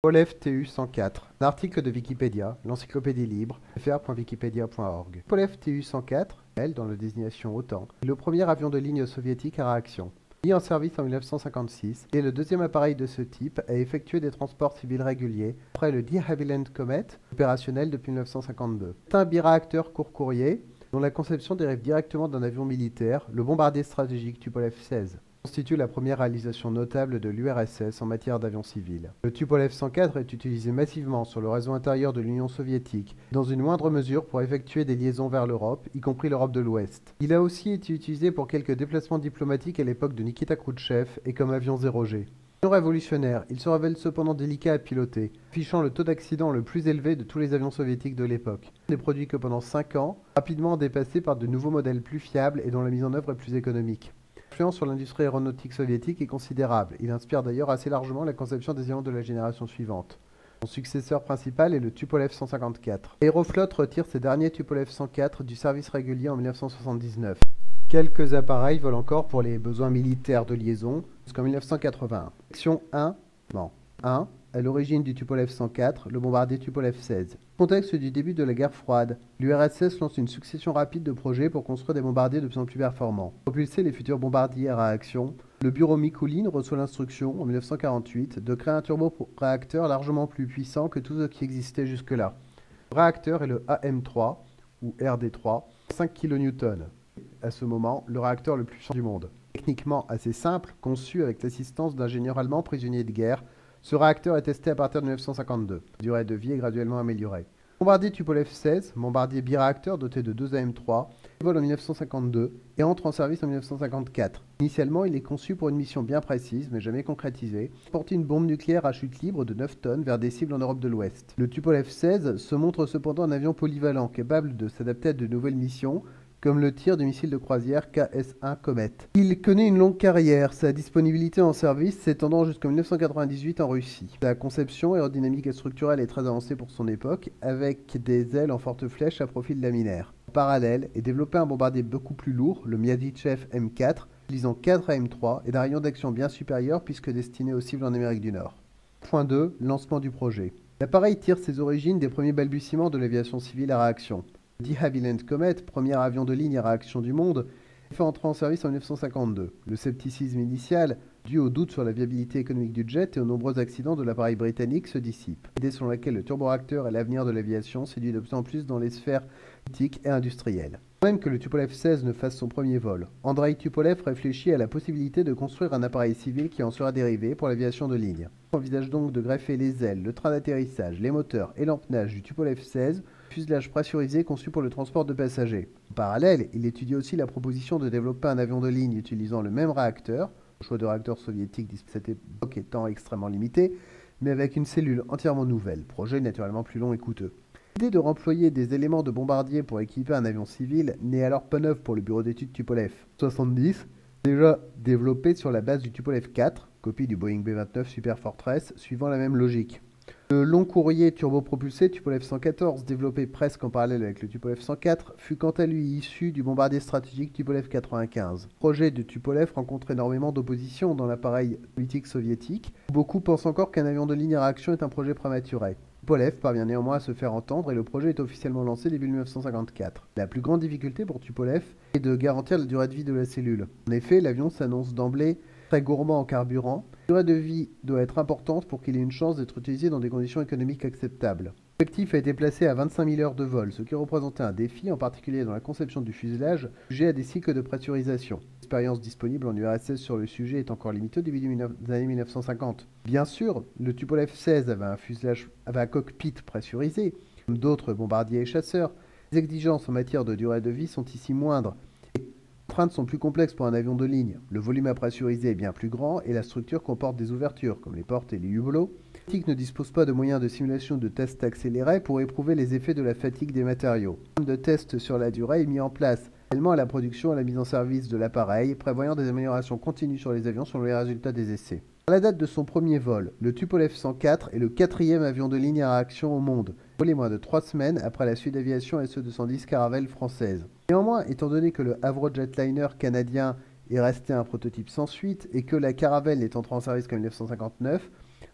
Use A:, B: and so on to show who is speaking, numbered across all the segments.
A: Tupolev Tu-104, un article de Wikipédia, l'encyclopédie libre, fr.wikipedia.org. Tupolev Tu-104, dans la désignation OTAN, est le premier avion de ligne soviétique à réaction. Mis en service en 1956, il est le deuxième appareil de ce type à effectuer des transports civils réguliers, après le de Havilland Comet, opérationnel depuis 1952. C'est un biréacteur court-courrier, dont la conception dérive directement d'un avion militaire, le bombardier stratégique Tupolev-16. Constitue la première réalisation notable de l'URSS en matière d'avions civils. Le Tupolev 104 est utilisé massivement sur le réseau intérieur de l'Union soviétique, dans une moindre mesure pour effectuer des liaisons vers l'Europe, y compris l'Europe de l'Ouest. Il a aussi été utilisé pour quelques déplacements diplomatiques à l'époque de Nikita Khrouchtchev et comme avion 0G. Non révolutionnaire, il se révèle cependant délicat à piloter, affichant le taux d'accident le plus élevé de tous les avions soviétiques de l'époque. Il n'est produit que pendant 5 ans, rapidement dépassé par de nouveaux modèles plus fiables et dont la mise en œuvre est plus économique. L'influence sur l'industrie aéronautique soviétique est considérable. Il inspire d'ailleurs assez largement la conception des avions de la génération suivante. Son successeur principal est le Tupolev 154. Aeroflot retire ses derniers Tupolev 104 du service régulier en 1979. Quelques appareils volent encore pour les besoins militaires de liaison jusqu'en 1981. Section 1. À l'origine du Tupolev 104, le bombardier Tupolev-16. Contexte du début de la guerre froide, l'URSS lance une succession rapide de projets pour construire des bombardiers de plus en plus performants. Pour propulser les futurs bombardiers à réaction, le bureau Mikoulin reçoit l'instruction, en 1948, de créer un turboréacteur largement plus puissant que tout ce qui existait jusque-là. Le réacteur est le AM3, ou RD3, 5 kN. À ce moment, le réacteur le plus puissant du monde. Techniquement assez simple, conçu avec l'assistance d'ingénieurs allemands prisonniers de guerre, ce réacteur est testé à partir de 1952. La durée de vie est graduellement améliorée. Bombardier Tupolev-16, bombardier biréacteur doté de 2 AM3, vole en 1952 et entre en service en 1954. Initialement, il est conçu pour une mission bien précise, mais jamais concrétisée, porter une bombe nucléaire à chute libre de 9 tonnes vers des cibles en Europe de l'Ouest. Le Tupolev-16 se montre cependant un avion polyvalent, capable de s'adapter à de nouvelles missions, comme le tir du missile de croisière KS-1 Comet. Il connaît une longue carrière, sa disponibilité en service s'étendant jusqu'en 1998 en Russie. Sa conception aérodynamique et structurelle est très avancée pour son époque, avec des ailes en forte flèche à profil laminaire. En parallèle est développé un bombardier beaucoup plus lourd, le Myaditchev M4, utilisant 4 AM3 et d'un rayon d'action bien supérieur puisque destiné aux cibles en Amérique du Nord. Point 2. Lancement du projet. L'appareil tire ses origines des premiers balbutiements de l'aviation civile à réaction. Le de Havilland Comet, premier avion de ligne à réaction du monde, est fait entrer en service en 1952. Le scepticisme initial, dû au doute sur la viabilité économique du jet et aux nombreux accidents de l'appareil britannique, se dissipe. L'idée selon laquelle le turboréacteur est l'avenir de l'aviation séduit de plus en plus dans les sphères politiques et industrielles. Même que le Tupolev-16 ne fasse son premier vol, Andrei Tupolev réfléchit à la possibilité de construire un appareil civil qui en sera dérivé pour l'aviation de ligne. Il envisage donc de greffer les ailes, le train d'atterrissage, les moteurs et l'empennage du Tupolev-16, fuselage pressurisé conçu pour le transport de passagers. En parallèle, il étudie aussi la proposition de développer un avion de ligne utilisant le même réacteur, le choix de réacteurs soviétiques à cette époque étant extrêmement limité, mais avec une cellule entièrement nouvelle, projet naturellement plus long et coûteux. L'idée de remployer des éléments de bombardier pour équiper un avion civil n'est alors pas neuve pour le bureau d'études Tupolev. 70, déjà développé sur la base du Tupolev 4, copie du Boeing B-29 Super Fortress, suivant la même logique. Le long courrier turbopropulsé Tupolev 114, développé presque en parallèle avec le Tupolev 104, fut quant à lui issu du bombardier stratégique Tupolev 95. Le projet de Tupolev rencontre énormément d'opposition dans l'appareil politique soviétique. Beaucoup pensent encore qu'un avion de ligne à réaction est un projet prématuré. Tupolev parvient néanmoins à se faire entendre et le projet est officiellement lancé début 1954. La plus grande difficulté pour Tupolev est de garantir la durée de vie de la cellule. En effet, l'avion s'annonce d'emblée très gourmand en carburant. La durée de vie doit être importante pour qu'il ait une chance d'être utilisé dans des conditions économiques acceptables. L'objectif a été placé à 25 000 heures de vol, ce qui représentait un défi, en particulier dans la conception du fuselage, sujet à des cycles de pressurisation. L'expérience disponible en URSS sur le sujet est encore limitée au début des années 1950. Bien sûr, le Tupolev-16 avait un cockpit pressurisé, comme d'autres bombardiers et chasseurs. Les exigences en matière de durée de vie sont ici moindres. Les contraintes sont plus complexes pour un avion de ligne. Le volume à pressuriser est bien plus grand et la structure comporte des ouvertures, comme les portes et les hublots. La ne dispose pas de moyens de simulation de tests accélérés pour éprouver les effets de la fatigue des matériaux. Un programme de test sur la durée est mis en place, parallèlement à la production et à la mise en service de l'appareil, prévoyant des améliorations continues sur les avions selon les résultats des essais. À la date de son premier vol, le Tupolev 104 est le 4e avion de ligne à réaction au monde, volé moins de 3 semaines après la Sud Aviation SE-210 Caravelle française. Néanmoins, étant donné que le Avro Jetliner canadien est resté un prototype sans suite et que la Caravelle n'est entrée en service qu'en 1959,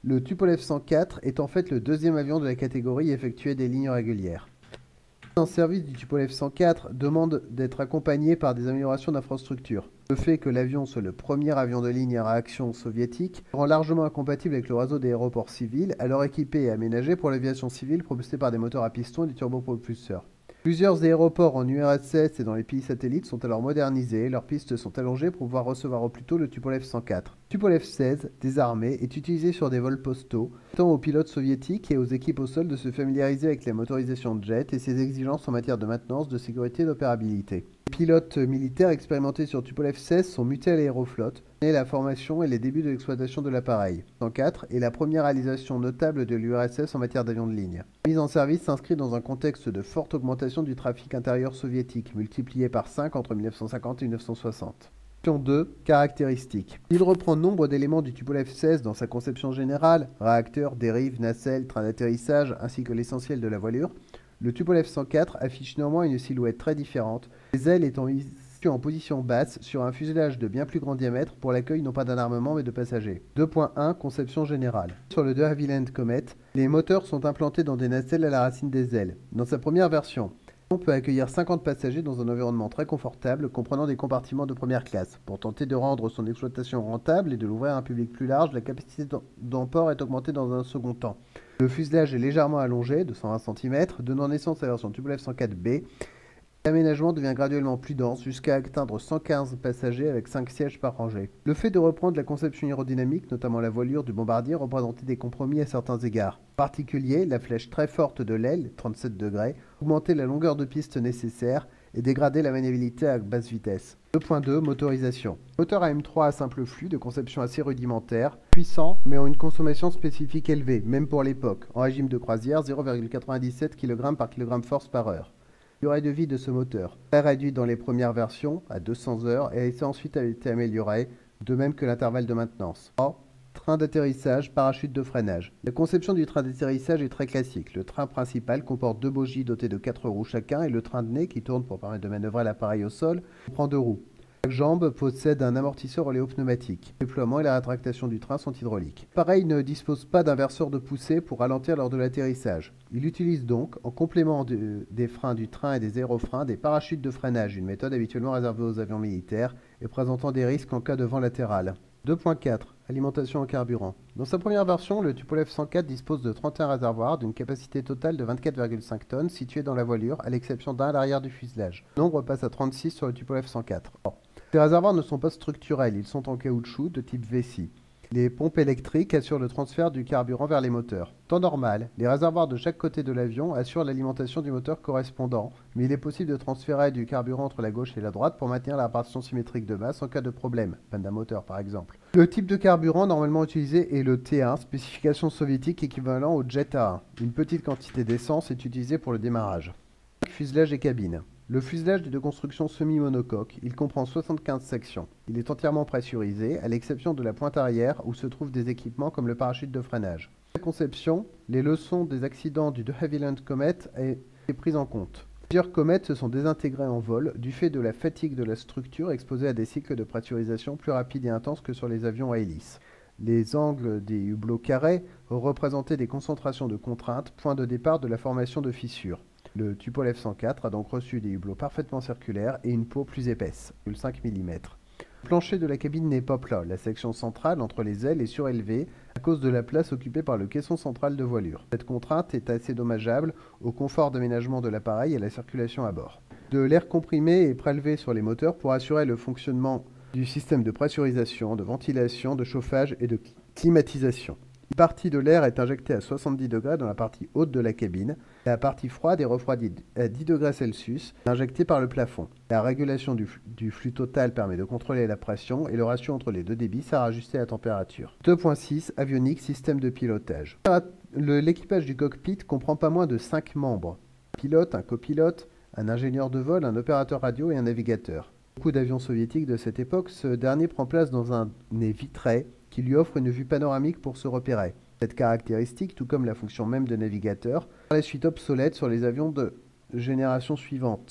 A: Le Tupolev 104 est en fait le deuxième avion de la catégorie effectué des lignes régulières. Un service du Tupolev 104 demande d'être accompagné par des améliorations d'infrastructure. Le fait que l'avion soit le premier avion de ligne à réaction soviétique rend largement incompatible avec le réseau des aéroports civils, alors équipés et aménagés pour l'aviation civile propulsés par des moteurs à piston et des turbopropulseurs. Plusieurs aéroports en URSS et dans les pays satellites sont alors modernisés, leurs pistes sont allongées pour pouvoir recevoir au plus tôt le Tupolev 104. Tupolev 16, désarmé, est utilisé sur des vols postaux, permettant aux pilotes soviétiques et aux équipes au sol de se familiariser avec la motorisation de jet et ses exigences en matière de maintenance, de sécurité et d'opérabilité. Les pilotes militaires expérimentés sur Tupolev 16 sont mutés à l'Aéroflotte, et la formation et les débuts de l'exploitation de l'appareil. 104 est la première réalisation notable de l'URSS en matière d'avions de ligne. La mise en service s'inscrit dans un contexte de forte augmentation du trafic intérieur soviétique, multiplié par 5 entre 1950 et 1960. Question 2. Caractéristiques. Il reprend nombre d'éléments du Tupolev 16 dans sa conception générale, réacteur, dérive, nacelle, train d'atterrissage, ainsi que l'essentiel de la voilure. Le Tupolev 104 affiche néanmoins une silhouette très différente, les ailes étant mises en position basse sur un fuselage de bien plus grand diamètre pour l'accueil non pas d'un armement mais de passagers. 2.1 Conception générale. Sur le de Havilland Comet, les moteurs sont implantés dans des nacelles à la racine des ailes. Dans sa première version, on peut accueillir 50 passagers dans un environnement très confortable comprenant des compartiments de première classe. Pour tenter de rendre son exploitation rentable et de l'ouvrir à un public plus large, la capacité d'emport est augmentée dans un second temps. Le fuselage est légèrement allongé, de 120 cm, donnant naissance à la version Tupolev 104B. L'aménagement devient graduellement plus dense jusqu'à atteindre 115 passagers avec 5 sièges par rangée. Le fait de reprendre la conception aérodynamique, notamment la voilure du bombardier, représentait des compromis à certains égards. En particulier, la flèche très forte de l'aile, 37 degrés, augmentait la longueur de piste nécessaire et dégradait la maniabilité à basse vitesse. 2.2 Motorisation. Moteur AM3 à simple flux, de conception assez rudimentaire, puissant mais en une consommation spécifique élevée, même pour l'époque. En régime de croisière, 0,97 kg par kg force par heure. Durée de vie de ce moteur, très réduite dans les premières versions, à 200 heures, et a ensuite été améliorée, de même que l'intervalle de maintenance. 3. Train d'atterrissage, parachute de freinage. La conception du train d'atterrissage est très classique. Le train principal comporte 2 bogies dotées de 4 roues chacun, et le train de nez, qui tourne pour permettre de manœuvrer l'appareil au sol, comprend 2 roues. Chaque jambe possède un amortisseur oléopneumatique. Le déploiement et la rétractation du train sont hydrauliques. L'appareil ne dispose pas d'inverseur de poussée pour ralentir lors de l'atterrissage. Il utilise donc, en complément des freins du train et des aérofreins, des parachutes de freinage, une méthode habituellement réservée aux avions militaires et présentant des risques en cas de vent latéral. 2.4 Alimentation en carburant. Dans sa première version, le Tupolev 104 dispose de 31 réservoirs d'une capacité totale de 24,5 tonnes situés dans la voilure, à l'exception d'un à l'arrière du fuselage. Le nombre passe à 36 sur le Tupolev 104. Ces réservoirs ne sont pas structurels, ils sont en caoutchouc de type vessie. Les pompes électriques assurent le transfert du carburant vers les moteurs. Temps normal, les réservoirs de chaque côté de l'avion assurent l'alimentation du moteur correspondant, mais il est possible de transférer du carburant entre la gauche et la droite pour maintenir la répartition symétrique de masse en cas de problème, panne d'un moteur par exemple. Le type de carburant normalement utilisé est le T1, spécification soviétique équivalent au Jet A1. Une petite quantité d'essence est utilisée pour le démarrage. Fuselage et cabine. Le fuselage est de construction semi-monocoque. Il comprend 75 sections. Il est entièrement pressurisé, à l'exception de la pointe arrière où se trouvent des équipements comme le parachute de freinage. Dans la conception, les leçons des accidents du de Havilland Comet ont été prises en compte. Plusieurs comètes se sont désintégrées en vol du fait de la fatigue de la structure exposée à des cycles de pressurisation plus rapides et intenses que sur les avions à hélice. Les angles des hublots carrés représentaient des concentrations de contraintes, point de départ de la formation de fissures. Le Tupolev 104 a donc reçu des hublots parfaitement circulaires et une peau plus épaisse, 5 mm. Le plancher de la cabine n'est pas plat. La section centrale entre les ailes est surélevée à cause de la place occupée par le caisson central de voilure. Cette contrainte est assez dommageable au confort d'aménagement de l'appareil et à la circulation à bord. De l'air comprimé est prélevé sur les moteurs pour assurer le fonctionnement du système de pressurisation, de ventilation, de chauffage et de climatisation. Une partie de l'air est injectée à 70 degrés dans la partie haute de la cabine. La partie froide est refroidie à 10 degrés Celsius et injectée par le plafond. La régulation du flux total permet de contrôler la pression et le ratio entre les deux débits sert à ajuster la température. 2.6 Avionique, système de pilotage. L'équipage du cockpit comprend pas moins de 5 membres. Un pilote, un copilote, un ingénieur de vol, un opérateur radio et un navigateur. Beaucoup d'avions soviétiques de cette époque, ce dernier prend place dans un nez vitré qui lui offre une vue panoramique pour se repérer. Cette caractéristique, tout comme la fonction même de navigateur, est par la suite obsolète sur les avions de génération suivante.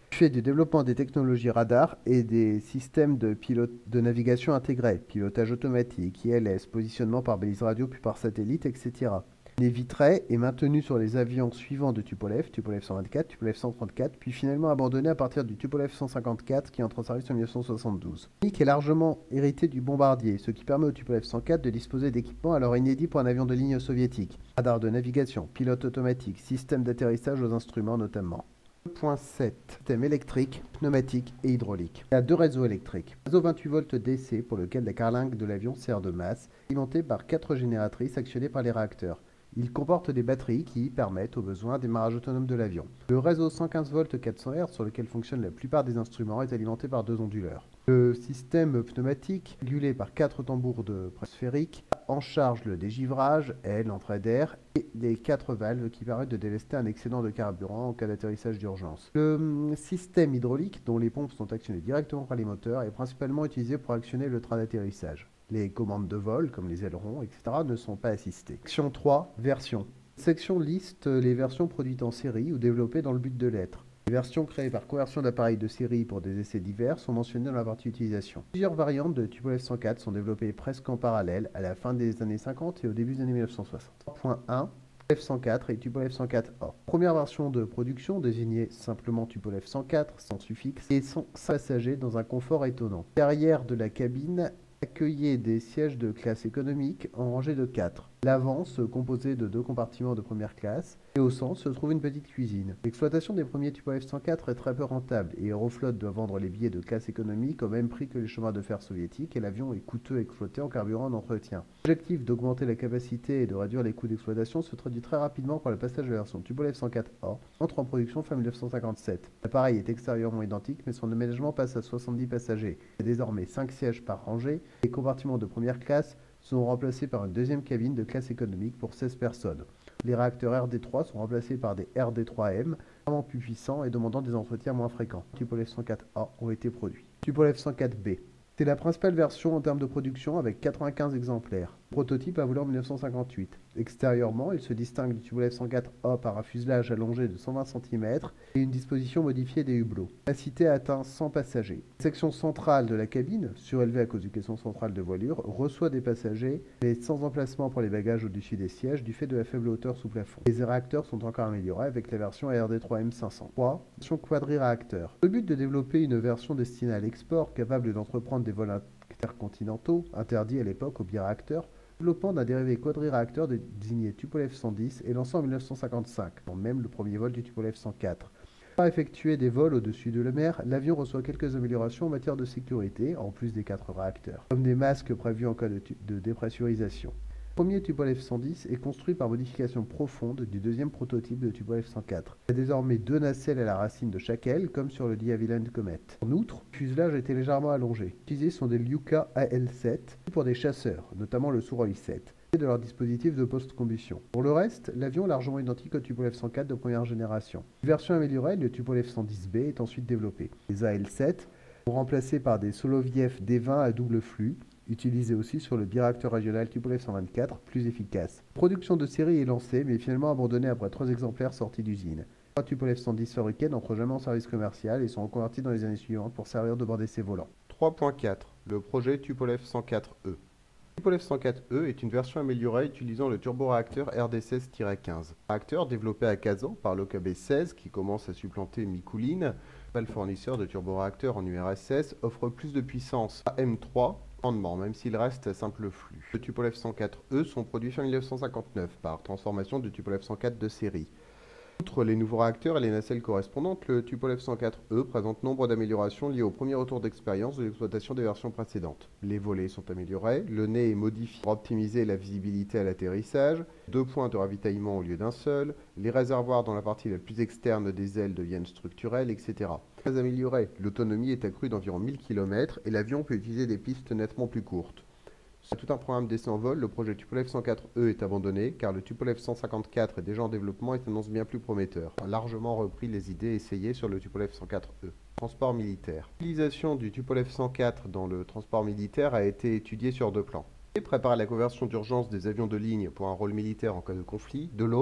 A: Fait du développement des technologies radar et des systèmes de navigation intégrés, pilotage automatique, ILS, positionnement par balise radio puis par satellite, etc. Il est vitré et maintenu sur les avions suivants de Tupolev, Tupolev 124, Tupolev 134, puis finalement abandonné à partir du Tupolev 154 qui entre en service en 1972. Le est largement hérité du bombardier, ce qui permet au Tupolev 104 de disposer d'équipements alors inédits pour un avion de ligne soviétique. Radar de navigation, pilote automatique, système d'atterrissage aux instruments notamment. 2.7 Système électrique, pneumatique et hydraulique. Il y a deux réseaux électriques. Réseau 28 volts DC pour lequel la carlingue de l'avion sert de masse, alimenté par 4 génératrices actionnées par les réacteurs. Il comporte des batteries qui permettent au besoin un démarrage autonome de l'avion. Le réseau 115 volts 400 Hz sur lequel fonctionnent la plupart des instruments est alimenté par 2 onduleurs. Le système pneumatique, régulé par 4 tambours de presse sphérique, en charge le dégivrage, l'entrée d'air et les 4 valves qui permettent de délester un excédent de carburant en cas d'atterrissage d'urgence. Le système hydraulique, dont les pompes sont actionnées directement par les moteurs, est principalement utilisé pour actionner le train d'atterrissage. Les commandes de vol, comme les ailerons, etc., ne sont pas assistées. Section 3, version. Cette section liste les versions produites en série ou développées dans le but de l'être. Les versions créées par conversion d'appareils de série pour des essais divers sont mentionnées dans la partie utilisation. Plusieurs variantes de Tupolev 104 sont développées presque en parallèle à la fin des années 50 et au début des années 1960. 3.1 Tupolev 104 et Tupolev 104A. Première version de production désignée simplement Tupolev 104 sans suffixe et sans passagers dans un confort étonnant. L'arrière de la cabine accueillait des sièges de classe économique en rangée de 4. L'avant se composait de 2 compartiments de première classe et au centre se trouve une petite cuisine. L'exploitation des premiers Tupolev 104 est très peu rentable et Aeroflot doit vendre les billets de classe économique au même prix que les chemins de fer soviétiques et l'avion est coûteux à exploiter en carburant et en entretien. L'objectif d'augmenter la capacité et de réduire les coûts d'exploitation se traduit très rapidement par le passage de la version Tupolev 104A entre en production fin 1957. L'appareil est extérieurement identique mais son aménagement passe à 70 passagers. Il y a désormais 5 sièges par rangée. Les compartiments de première classe sont remplacés par une deuxième cabine de classe économique pour 16 personnes. Les réacteurs RD3 sont remplacés par des RD3M, vraiment plus puissants et demandant des entretiens moins fréquents. Tupolev 104A ont été produits. Tupolev 104B. C'est la principale version en termes de production avec 95 exemplaires. Le prototype a volé en 1958. Extérieurement, il se distingue du Tupolev 104A par un fuselage allongé de 120 cm et une disposition modifiée des hublots. La capacité atteint 100 passagers. La section centrale de la cabine, surélevée à cause du caisson central de voilure, reçoit des passagers, mais sans emplacement pour les bagages au-dessus des sièges du fait de la faible hauteur sous plafond. Les réacteurs sont encore améliorés avec la version RD3M500. 3. Version quadri-réacteur. Le but de développer une version destinée à l'export capable d'entreprendre des vols intercontinentaux, interdits à l'époque aux biréacteurs, développement d'un dérivé quadri-réacteur désigné Tupolev 110 et lancé en 1955, dont même le premier vol du Tupolev 104. Pour effectuer des vols au-dessus de la mer, l'avion reçoit quelques améliorations en matière de sécurité, en plus des 4 réacteurs, comme des masques prévus en cas de dépressurisation. Le premier Tupolev 110 est construit par modification profonde du deuxième prototype de Tupolev 104. Il y a désormais 2 nacelles à la racine de chaque aile, comme sur le De Havilland Comet. En outre, le fuselage a été légèrement allongé. Utilisés sont des Lyuka AL7 pour des chasseurs, notamment le Sukhoi 7, et de leur dispositif de post-combustion. Pour le reste, l'avion est largement identique au Tupolev 104 de première génération. Une version améliorée, le Tupolev 110B, est ensuite développée. Les AL7 sont remplacés par des Soloviev D20 à double flux, utilisé aussi sur le biréacteur régional Tupolev 124, plus efficace. La production de série est lancée, mais finalement abandonnée après 3 exemplaires sortis d'usine. 3 Tupolev 110 fabriqués n'entrent jamais en service commercial et sont reconvertis dans les années suivantes pour servir de bord d'essai volant. 3.4 Le projet Tupolev 104E. Tupolev 104E est une version améliorée utilisant le turboréacteur RD16-15. Réacteur développé à Kazan par l'OKB-16 qui commence à supplanter Mikulin, le fournisseur de turboréacteurs en URSS, offre plus de puissance à M3 rendement, même s'il reste simple flux. Les Tupolev 104E sont produits fin 1959 par transformation du Tupolev 104 de série. Outre les nouveaux réacteurs et les nacelles correspondantes, le Tupolev 104E présente nombre d'améliorations liées au premier retour d'expérience de l'exploitation des versions précédentes. Les volets sont améliorés, le nez est modifié pour optimiser la visibilité à l'atterrissage, 2 points de ravitaillement au lieu d'un seul, les réservoirs dans la partie la plus externe des ailes deviennent structurels, etc. Très amélioré, l'autonomie est accrue d'environ 1000 km et l'avion peut utiliser des pistes nettement plus courtes. Sur tout un programme d'essai en vol, le projet Tupolev 104E est abandonné car le Tupolev 154 est déjà en développement et s'annonce bien plus prometteur. On a largement repris les idées essayées sur le Tupolev 104E. Transport militaire. L'utilisation du Tupolev 104 dans le transport militaire a été étudiée sur 2 plans. Il prépare la conversion d'urgence des avions de ligne pour un rôle militaire en cas de conflit. De l'autre,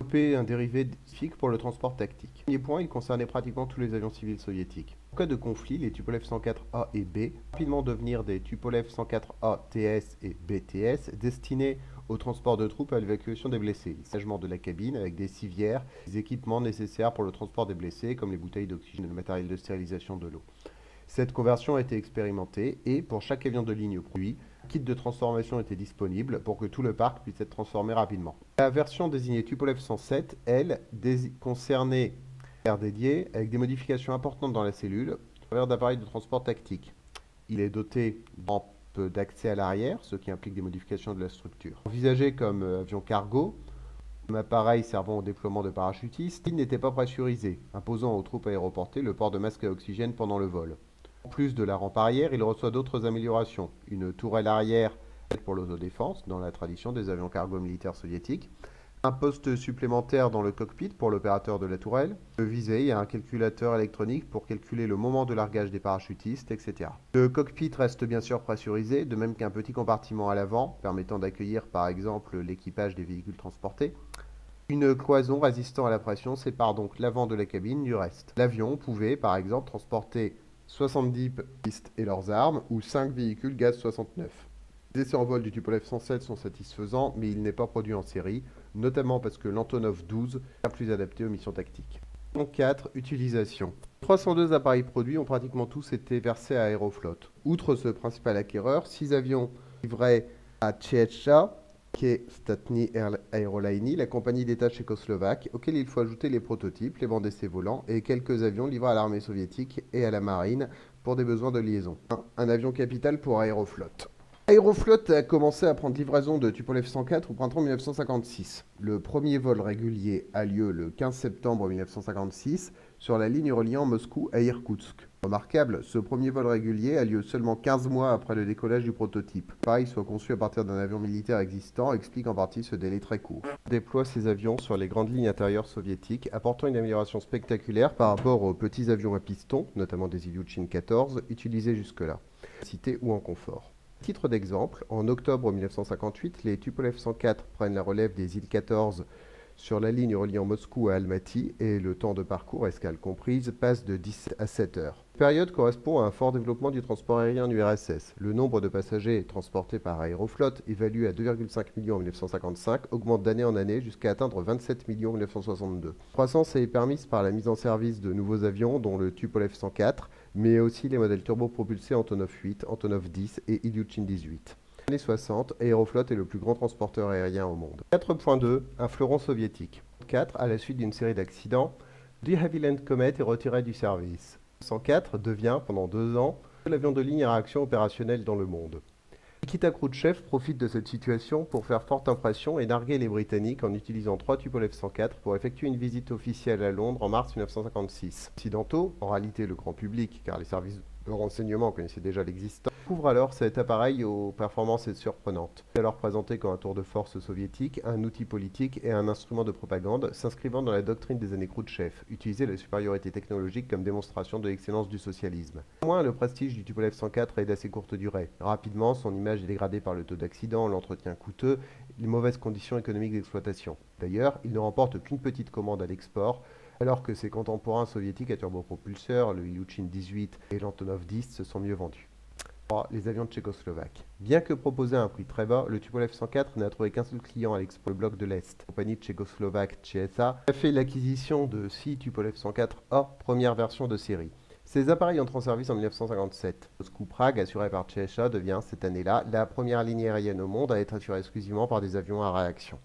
A: développé un dérivé spécifique pour le transport tactique. Premier point, il concernait pratiquement tous les avions civils soviétiques. En cas de conflit, les Tupolev 104A et B rapidement devenir des Tupolev 104A TS et BTS destinés au transport de troupes et à l'évacuation des blessés, l'aménagement de la cabine avec des civières, des équipements nécessaires pour le transport des blessés comme les bouteilles d'oxygène et le matériel de stérilisation de l'eau. Cette conversion a été expérimentée et pour chaque avion de ligne produit, un kit de transformation était disponible pour que tout le parc puisse être transformé rapidement. La version désignée Tupolev 107, elle, concernait un air dédié avec des modifications importantes dans la cellule au travers d'appareils de transport tactique. Il est doté d'une rampe d'accès à l'arrière, ce qui implique des modifications de la structure. Envisagé comme avion cargo, comme appareil servant au déploiement de parachutistes, il n'était pas pressurisé, imposant aux troupes aéroportées le port de masques à oxygène pendant le vol. En plus de la rampe arrière, il reçoit d'autres améliorations. Une tourelle arrière pour l'autodéfense, dans la tradition des avions cargo militaires soviétiques. Un poste supplémentaire dans le cockpit pour l'opérateur de la tourelle. Le visée et un calculateur électronique pour calculer le moment de largage des parachutistes, etc. Le cockpit reste bien sûr pressurisé, de même qu'un petit compartiment à l'avant, permettant d'accueillir par exemple l'équipage des véhicules transportés. Une cloison résistant à la pression sépare donc l'avant de la cabine du reste. L'avion pouvait par exemple transporter 70 pistes et leurs armes ou 5 véhicules gaz 69. Les essais en vol du Tupolev 107 sont satisfaisants, mais il n'est pas produit en série, notamment parce que l'Antonov 12 est plus adapté aux missions tactiques. 4. Utilisation. 302 appareils produits ont pratiquement tous été versés à Aeroflot. Outre ce principal acquéreur, 6 avions livrés à Tchétcha, qui est Statni Aeroliny, la compagnie d'État tchécoslovaque, auquel il faut ajouter les prototypes, les bancs d'essai volants et quelques avions livrés à l'armée soviétique et à la marine pour des besoins de liaison. Un avion capital pour Aeroflot. Aeroflot a commencé à prendre livraison de Tupolev 104 au printemps 1956. Le premier vol régulier a lieu le 15 septembre 1956 sur la ligne reliant Moscou à Irkoutsk. Remarquable, ce premier vol régulier a lieu seulement 15 mois après le décollage du prototype. Pareil soit conçu à partir d'un avion militaire existant explique en partie ce délai très court. On déploie ces avions sur les grandes lignes intérieures soviétiques, apportant une amélioration spectaculaire par rapport aux petits avions à piston, notamment des Ilyushin 14, utilisés jusque-là, en cité ou en confort. Titre d'exemple, en octobre 1958, les Tupolev 104 prennent la relève des Il-14 sur la ligne reliant Moscou à Almaty et le temps de parcours, escale comprise, passe de 10 à 7 heures. Cette période correspond à un fort développement du transport aérien du RSS. Le nombre de passagers transportés par Aeroflot, évalué à 2,5 millions en 1955, augmente d'année en année jusqu'à atteindre 27 millions en 1962. La croissance est permise par la mise en service de nouveaux avions, dont le Tupolev 104, mais aussi les modèles turbopropulsés Antonov 8, Antonov 10 et Ilyushin 18. Dans les années 60, Aeroflot est le plus grand transporteur aérien au monde. 4.2, un fleuron soviétique. 4, à la suite d'une série d'accidents, de Havilland Comet est retiré du service. 104 devient, pendant 2 ans, l'avion de ligne à réaction opérationnelle dans le monde. Nikita Khrouchtchev profite de cette situation pour faire forte impression et narguer les Britanniques en utilisant 3 Tupolev 104 pour effectuer une visite officielle à Londres en mars 1956. Occidentaux, en réalité le grand public, car les services de renseignement connaissaient déjà l'existence, découvre alors cet appareil aux performances surprenantes. Il est alors présenté comme un tour de force soviétique, un outil politique et un instrument de propagande s'inscrivant dans la doctrine des années Khrouchtchev, utiliser la supériorité technologique comme démonstration de l'excellence du socialisme. Néanmoins, le prestige du Tupolev 104 est d'assez courte durée. Rapidement, son image est dégradée par le taux d'accident, l'entretien coûteux, les mauvaises conditions économiques d'exploitation. D'ailleurs, il ne remporte qu'une petite commande à l'export, alors que ses contemporains soviétiques à turbopropulseurs, le Ilyushin 18 et l'Antonov 10, se sont mieux vendus. 3. Les avions tchécoslovaques. Bien que proposé à un prix très bas, le Tupolev 104 n'a trouvé qu'un seul client à l'export, le bloc de l'Est. La compagnie tchécoslovaque TSA a fait l'acquisition de 6 Tupolev 104A, première version de série. Ces appareils entrent en service en 1957. Moscou-Prague, assuré par TSA, devient cette année-là la première ligne aérienne au monde à être assurée exclusivement par des avions à réaction.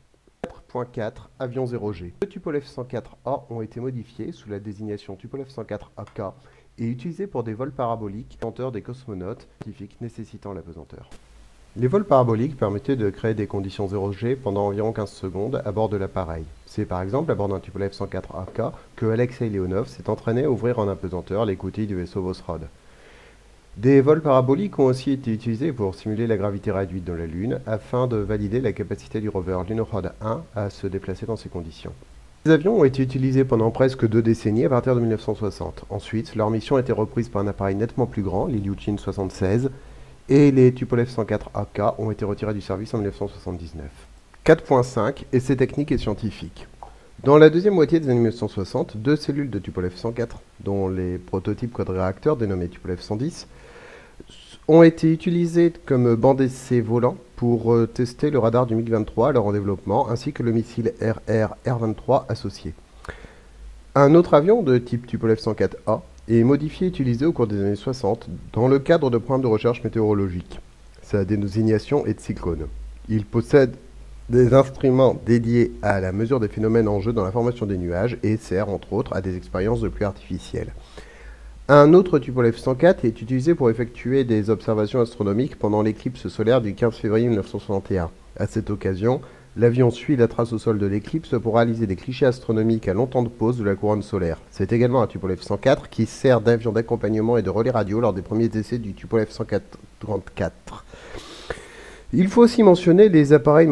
A: 4.4 Avions 0G. Les Tupolev 104A ont été modifiés sous la désignation Tupolev 104AK et utilisés pour des vols paraboliques, pesanteur des cosmonautes, scientifiques nécessitant la pesanteur. Les vols paraboliques permettaient de créer des conditions 0G pendant environ 15 secondes à bord de l'appareil. C'est par exemple à bord d'un Tupolev 104AK que Alexei Leonov s'est entraîné à ouvrir en apesanteur les coutilles du vaisseau Vosrod. Des vols paraboliques ont aussi été utilisés pour simuler la gravité réduite de la Lune afin de valider la capacité du rover Lunokhod 1 à se déplacer dans ces conditions. Ces avions ont été utilisés pendant presque 2 décennies à partir de 1960. Ensuite, leur mission a été reprise par un appareil nettement plus grand, l'Ilyushin 76, et les Tupolev 104AK ont été retirés du service en 1979. 4.5 Essais techniques et scientifiques. Dans la deuxième moitié des années 1960, deux cellules de Tupolev 104, dont les prototypes quadriréacteurs dénommés Tupolev 110, ont été utilisés comme banc d'essai volant pour tester le radar du MiG-23 alors en développement, ainsi que le missile R-23 associé. Un autre avion de type Tupolev 104A est modifié et utilisé au cours des années 60 dans le cadre de programmes de recherche météorologique. Sa désignation est de cyclone. Il possède des instruments dédiés à la mesure des phénomènes en jeu dans la formation des nuages et sert entre autres à des expériences de pluie artificielle. Un autre Tupolev 104 est utilisé pour effectuer des observations astronomiques pendant l'éclipse solaire du 15 février 1961. À cette occasion, l'avion suit la trace au sol de l'éclipse pour réaliser des clichés astronomiques à long temps de pause de la couronne solaire. C'est également un Tupolev 104 qui sert d'avion d'accompagnement et de relais radio lors des premiers essais du Tupolev 134. Il faut aussi mentionner les appareils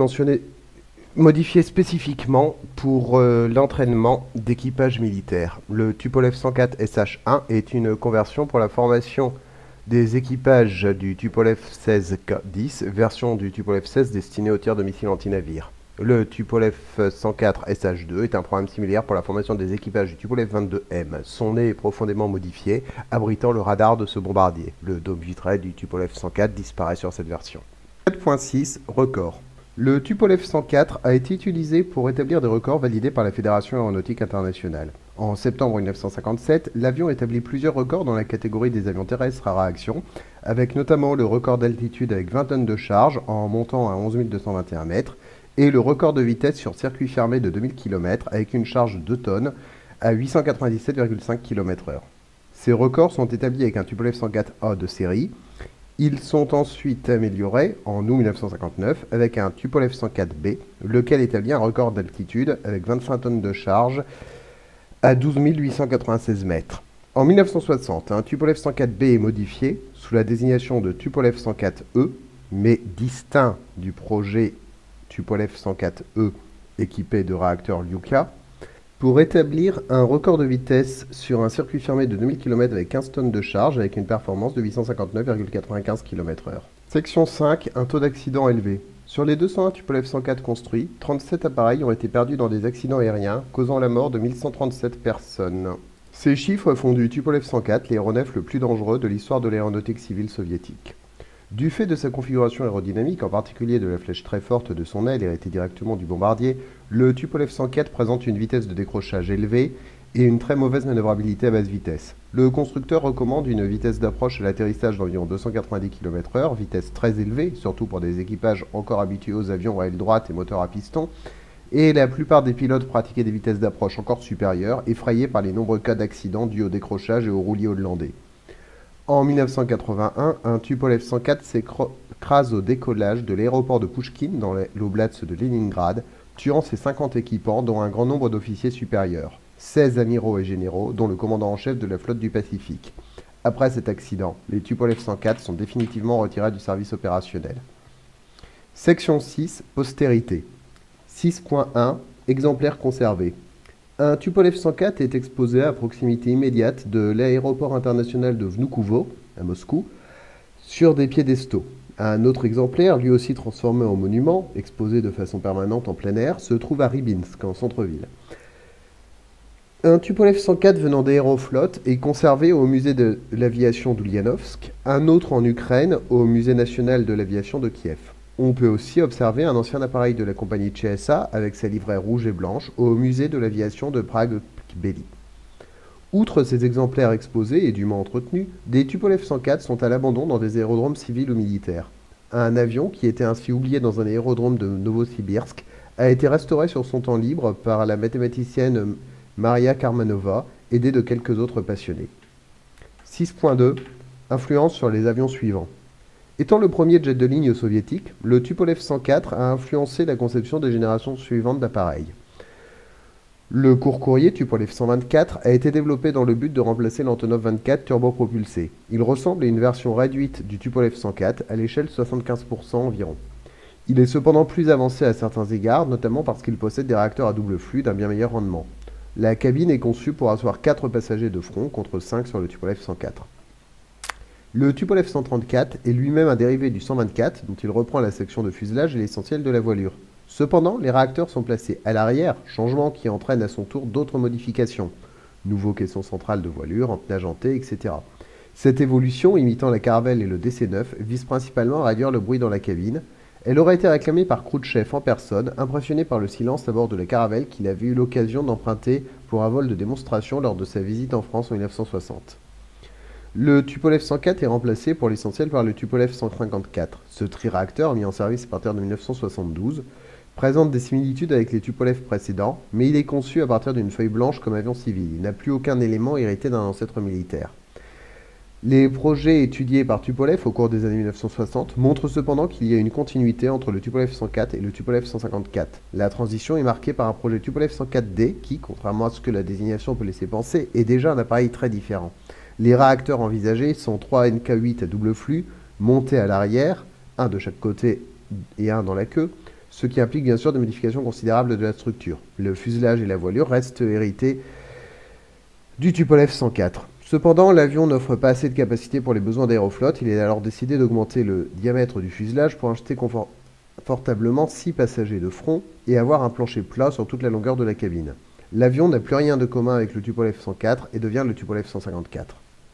A: modifiés spécifiquement pour l'entraînement d'équipage militaire. Le Tupolev 104 SH1 est une conversion pour la formation des équipages du Tupolev 16K-10, version du Tupolev 16 destiné aux tirs de missiles antinavires. Le Tupolev 104 SH2 est un programme similaire pour la formation des équipages du Tupolev 22M. Son nez est profondément modifié, abritant le radar de ce bombardier. Le dôme vitré du Tupolev 104 disparaît sur cette version. 4.6 Record. Le Tupolev 104 a été utilisé pour établir des records validés par la Fédération aéronautique internationale. En septembre 1957, l'avion établit plusieurs records dans la catégorie des avions terrestres à réaction, avec notamment le record d'altitude avec 20 tonnes de charge en montant à 11 221 mètres et le record de vitesse sur circuit fermé de 2000 km avec une charge de 2 tonnes à 897,5 km/h. Ces records sont établis avec un Tupolev 104A de série. Ils sont ensuite améliorés en août 1959 avec un Tupolev 104B, lequel établit un record d'altitude avec 25 tonnes de charge à 12 896 mètres. En 1960, un Tupolev 104B est modifié sous la désignation de Tupolev 104E, mais distinct du projet Tupolev 104E équipé de réacteurs Lyuka, pour établir un record de vitesse sur un circuit fermé de 2000 km avec 15 tonnes de charge avec une performance de 859,95 km/h. Section 5, un taux d'accident élevé. Sur les 201 Tupolev 104 construits, 37 appareils ont été perdus dans des accidents aériens, causant la mort de 1137 personnes. Ces chiffres font du Tupolev 104 l'aéronef le plus dangereux de l'histoire de l'aéronautique civile soviétique. Du fait de sa configuration aérodynamique, en particulier de la flèche très forte de son aile héritée directement du bombardier, le Tupolev 104 présente une vitesse de décrochage élevée et une très mauvaise manœuvrabilité à basse vitesse. Le constructeur recommande une vitesse d'approche à l'atterrissage d'environ 290 km/h, vitesse très élevée, surtout pour des équipages encore habitués aux avions à aile droite et moteur à piston, et la plupart des pilotes pratiquaient des vitesses d'approche encore supérieures, effrayés par les nombreux cas d'accidents dus au décrochage et au roulis hollandais. En 1981, un Tupolev 104 s'écrase au décollage de l'aéroport de Pouchkine dans l'oblast de Leningrad, tuant ses 50 équipants, dont un grand nombre d'officiers supérieurs, 16 amiraux et généraux, dont le commandant en chef de la flotte du Pacifique. Après cet accident, les Tupolev 104 sont définitivement retirés du service opérationnel. Section 6, postérité. 6.1, exemplaires conservés. Un Tupolev 104 est exposé à proximité immédiate de l'aéroport international de Vnukovo, à Moscou, sur des piédestaux. Un autre exemplaire, lui aussi transformé en monument, exposé de façon permanente en plein air, se trouve à Rybinsk, en centre-ville. Un Tupolev 104 venant d'Aeroflot est conservé au musée de l'aviation d'Ulyanovsk, un autre en Ukraine au musée national de l'aviation de Kiev. On peut aussi observer un ancien appareil de la compagnie CSA avec sa livrée rouge et blanche au musée de l'aviation de Prague-Kbely. Outre ces exemplaires exposés et dûment entretenus, des Tupolev 104 sont à l'abandon dans des aérodromes civils ou militaires. Un avion, qui était ainsi oublié dans un aérodrome de Novosibirsk, a été restauré sur son temps libre par la mathématicienne Maria Karmanova, aidée de quelques autres passionnés. 6.2 Influence sur les avions suivants. Étant le premier jet de ligne soviétique, le Tupolev 104 a influencé la conception des générations suivantes d'appareils. Le court-courrier Tupolev 124 a été développé dans le but de remplacer l'Antonov 24 turbopropulsé. Il ressemble à une version réduite du Tupolev 104 à l'échelle 75% environ. Il est cependant plus avancé à certains égards, notamment parce qu'il possède des réacteurs à double flux d'un bien meilleur rendement. La cabine est conçue pour asseoir 4 passagers de front contre 5 sur le Tupolev 104. Le Tupolev 134 est lui-même un dérivé du 124, dont il reprend la section de fuselage et l'essentiel de la voilure. Cependant, les réacteurs sont placés à l'arrière, changement qui entraîne à son tour d'autres modifications. Nouveau caisson central de voilure, empennage en T, etc. Cette évolution, imitant la Caravelle et le DC-9, vise principalement à réduire le bruit dans la cabine. Elle aurait été réclamée par Khrouchtchev en personne, impressionné par le silence à bord de la Caravelle qu'il avait eu l'occasion d'emprunter pour un vol de démonstration lors de sa visite en France en 1960. Le Tupolev 104 est remplacé pour l'essentiel par le Tupolev 154. Ce tri-réacteur, mis en service à partir de 1972, présente des similitudes avec les Tupolev précédents, mais il est conçu à partir d'une feuille blanche comme avion civil. Il n'a plus aucun élément hérité d'un ancêtre militaire. Les projets étudiés par Tupolev au cours des années 1960 montrent cependant qu'il y a une continuité entre le Tupolev 104 et le Tupolev 154. La transition est marquée par un projet Tupolev 104D qui, contrairement à ce que la désignation peut laisser penser, est déjà un appareil très différent. Les réacteurs envisagés sont 3 NK8 à double flux, montés à l'arrière, un de chaque côté et un dans la queue, ce qui implique bien sûr des modifications considérables de la structure. Le fuselage et la voilure restent hérités du Tupolev 104. Cependant, l'avion n'offre pas assez de capacité pour les besoins d'Aeroflot. Il est alors décidé d'augmenter le diamètre du fuselage pour acheter confortablement 6 passagers de front et avoir un plancher plat sur toute la longueur de la cabine. L'avion n'a plus rien de commun avec le Tupolev 104 et devient le Tupolev 154.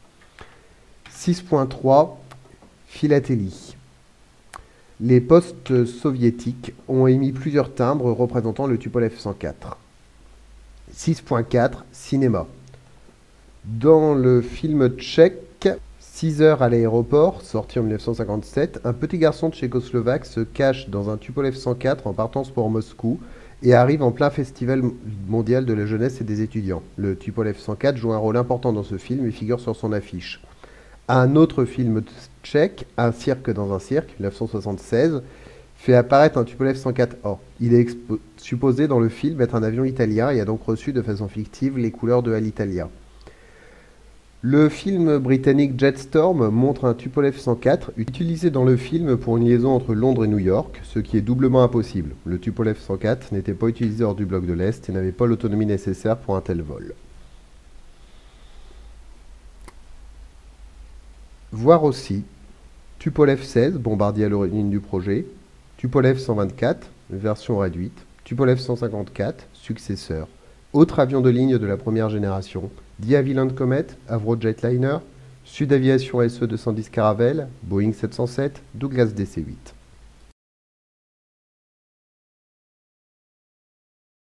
A: 6.3 Philatélie. Les postes soviétiques ont émis plusieurs timbres représentant le Tupolev 104. 6.4 Cinéma. Dans le film tchèque 6 heures à l'aéroport, sorti en 1957, un petit garçon tchécoslovaque se cache dans un Tupolev 104 en partance pour Moscou et arrive en plein festival mondial de la jeunesse et des étudiants. Le Tupolev 104 joue un rôle important dans ce film et figure sur son affiche. Un autre film tchèque, Un cirque dans un cirque, 1976, fait apparaître un Tupolev 104A. Il est supposé dans le film être un avion italien et a donc reçu de façon fictive les couleurs de Alitalia. Le film britannique Jetstorm montre un Tupolev 104 utilisé dans le film pour une liaison entre Londres et New York, ce qui est doublement impossible. Le Tupolev 104 n'était pas utilisé hors du bloc de l'Est et n'avait pas l'autonomie nécessaire pour un tel vol. Voir aussi Tupolev 16, bombardier à l'origine du projet, Tupolev 124, version réduite, Tupolev 154, successeur, autre avion de ligne de la première génération, De Havilland Comet, Avro Jetliner, Sud Aviation SE-210 Caravelle, Boeing 707, Douglas DC-8.